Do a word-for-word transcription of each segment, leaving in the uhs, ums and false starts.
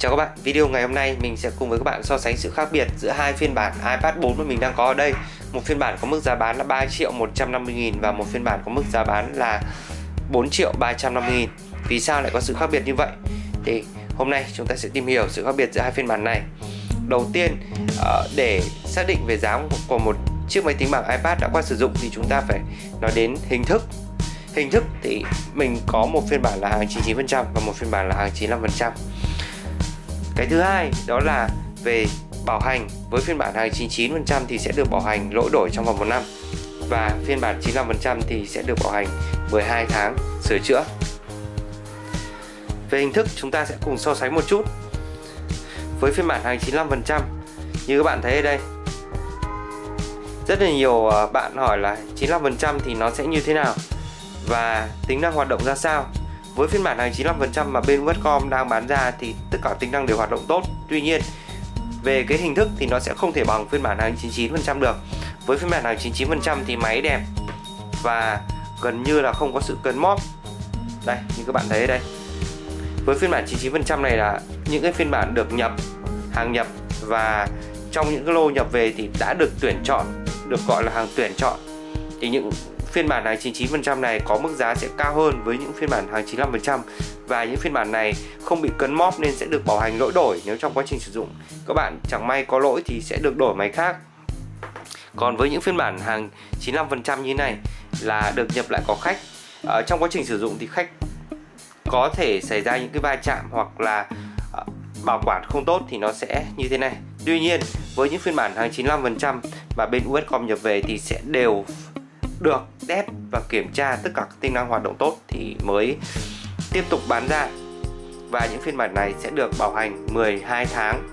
Chào các bạn, video ngày hôm nay mình sẽ cùng với các bạn so sánh sự khác biệt giữa hai phiên bản iPad bốn mà mình đang có ở đây. Một phiên bản có mức giá bán là ba triệu một trăm năm mươi nghìn và một phiên bản có mức giá bán là bốn triệu ba trăm năm mươi nghìn. Vì sao lại có sự khác biệt như vậy? Thì hôm nay chúng ta sẽ tìm hiểu sự khác biệt giữa hai phiên bản này. Đầu tiên, để xác định về giá của một chiếc máy tính bảng iPad đã qua sử dụng thì chúng ta phải nói đến hình thức. Hình thức thì mình có một phiên bản là hàng chín mươi chín phần trăm và một phiên bản là hàng chín mươi lăm phần trăm. Cái thứ hai đó là về bảo hành. Với phiên bản hàng chín mươi chín phần trăm thì sẽ được bảo hành lỗi đổi trong vòng một năm, và phiên bản chín mươi lăm phần trăm thì sẽ được bảo hành mười hai tháng sửa chữa. Về hình thức chúng ta sẽ cùng so sánh một chút. Với phiên bản hàng chín mươi lăm phần trăm, như các bạn thấy ở đây, rất là nhiều bạn hỏi là chín mươi lăm phần trăm thì nó sẽ như thế nào và tính năng hoạt động ra sao. Với phiên bản hàng chín mươi lăm phần trăm mà bên Westcom đang bán ra thì tất cả tính năng đều hoạt động tốt. Tuy nhiên, về cái hình thức thì nó sẽ không thể bằng phiên bản hàng chín mươi chín phần trăm được. Với phiên bản hàng chín mươi chín phần trăm thì máy đẹp và gần như là không có sự cấn móp. Đây, như các bạn thấy ở đây. Với phiên bản chín mươi chín phần trăm này là những cái phiên bản được nhập, hàng nhập, và trong những cái lô nhập về thì đã được tuyển chọn, được gọi là hàng tuyển chọn. Thì những phiên bản hàng chín mươi chín phần trăm này có mức giá sẽ cao hơn với những phiên bản hàng chín mươi lăm phần trăm, và những phiên bản này không bị cấn móp nên sẽ được bảo hành lỗi đổi nếu trong quá trình sử dụng các bạn chẳng may có lỗi thì sẽ được đổi máy khác. Còn với những phiên bản hàng chín mươi lăm phần trăm như này là được nhập lại có khách. Ở trong quá trình sử dụng thì khách có thể xảy ra những cái va chạm hoặc là bảo quản không tốt thì nó sẽ như thế này. Tuy nhiên với những phiên bản hàng chín mươi lăm phần trăm mà bên Westcom nhập về thì sẽ đều được test và kiểm tra tất cả các tính năng hoạt động tốt thì mới tiếp tục bán ra, và những phiên bản này sẽ được bảo hành mười hai tháng.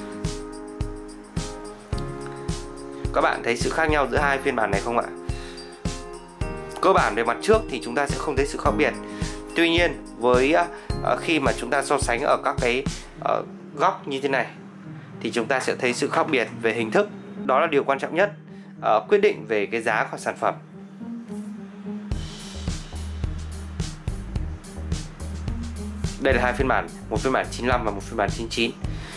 Các bạn thấy sự khác nhau giữa hai phiên bản này không ạ? Cơ bản về mặt trước thì chúng ta sẽ không thấy sự khác biệt. Tuy nhiên với uh, khi mà chúng ta so sánh ở các cái uh, góc như thế này thì chúng ta sẽ thấy sự khác biệt về hình thức. Đó là điều quan trọng nhất, uh, quyết định về cái giá của sản phẩm. Đây là hai phiên bản, một phiên bản chín mươi lăm và một phiên bản chín mươi chín.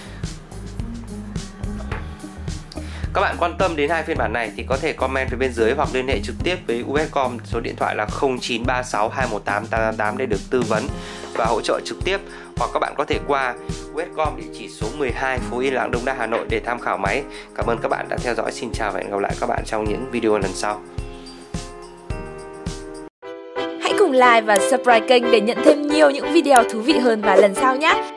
Các bạn quan tâm đến hai phiên bản này thì có thể comment phía bên dưới hoặc liên hệ trực tiếp với Westcom, số điện thoại là không chín ba sáu hai một tám tám tám tám để được tư vấn và hỗ trợ trực tiếp, hoặc các bạn có thể qua Westcom địa chỉ số mười hai phố Yên Lãng, Đống Đa, Hà Nội để tham khảo máy. Cảm ơn các bạn đã theo dõi. Xin chào và hẹn gặp lại các bạn trong những video lần sau. Hãy cùng like và subscribe kênh để nhận thêm nhiều những video thú vị hơn vào lần sau nhé.